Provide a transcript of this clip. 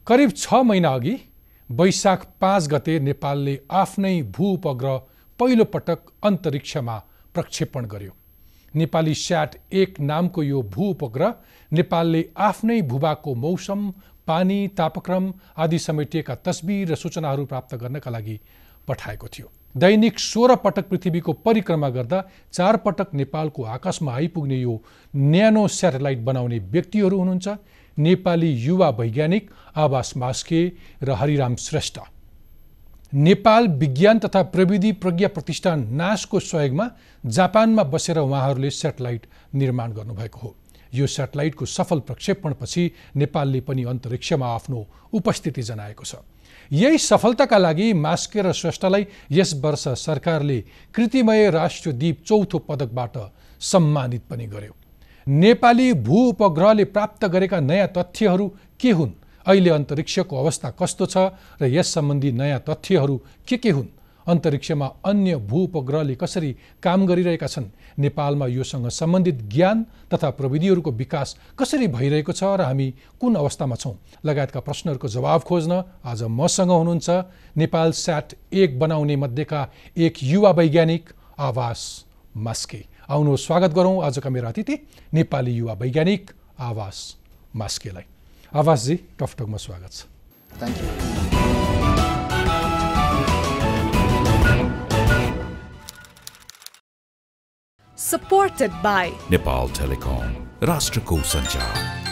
करिब 6 महिना अघि वैशाख 5 गते नेपालले आफ्नै भू-उपग्रह पहिलो पटक अन्तरिक्षमा प्रक्षेपण गर्यो। नेपाली SAT-1 नामको यो भू-उपग्रह नेपालले आफ्नै भूभागको मौसम, पानी, तापक्रम आदि समेटिएका तस्बिर र सूचनाहरू प्राप्त गर्नका लागि पठाएको थियो। दैनिक 16 पटक पृथ्वीको परिक्रमा गर्दा 4 पटक नेपालको आकाशमा आइपुग्ने यो न्यानो स्याटेलाइट बनाउने व्यक्तिहरू हुनुहुन्छ नेपाली युवा वैज्ञानिक आवास मास्के र हरिराम श्रेष्ठ। नेपाल विज्ञान तथा प्रविधि प्रज्ञा प्रतिष्ठान नासको सहयोगमा जापानमा बसेर उहाँहरूले स्याटेलाइट निर्माण गर्नुभएको हो। यो स्याटेलाइटको सफल प्रक्षेपणपछि नेपालले पनि अन्तरिक्षमा आफ्नो उपस्थिति जनाएको छ। यही सफलताका लागि मास्के र श्रेष्ठलाई यस वर्ष सरकारले कृतिमय राष्ट्रदीप चौथो पदकबाट सम्मानित पनि गर्यो। नेपाली भू-उपग्रहले प्राप्त गरेका नयाँ तथ्यहरू के हुन्, अहिले अन्तरिक्षको अवस्था कस्तो छ र यस सम्बन्धी नयाँ तथ्यहरू के हुन्, अन्तरिक्षमा अन्य भू-उपग्रहले कसरी काम गरिरहेका छन्, नेपालमा योसँग सम्बन्धित ज्ञान तथा प्रविधिहरूको विकास कसरी भइरहेको छ र हामी कुन अवस्थामा छौँ लगायतका प्रश्नहरूको जवाब खोज्न आज मसँग हुनुहुन्छ नेपाल SAT-1 बनाउने मध्येका एक युवा वैज्ञानिक आवास मास्के। आउनुहोस् स्वागत गरौँ आजका मेरा अतिथि नेपाली युवा वैज्ञानिक आवास मास्केलाई। आवासजी, टकटकमा स्वागत छ। Thank you. Supported by Nepal Telecom, राष्ट्रको सञ्चार।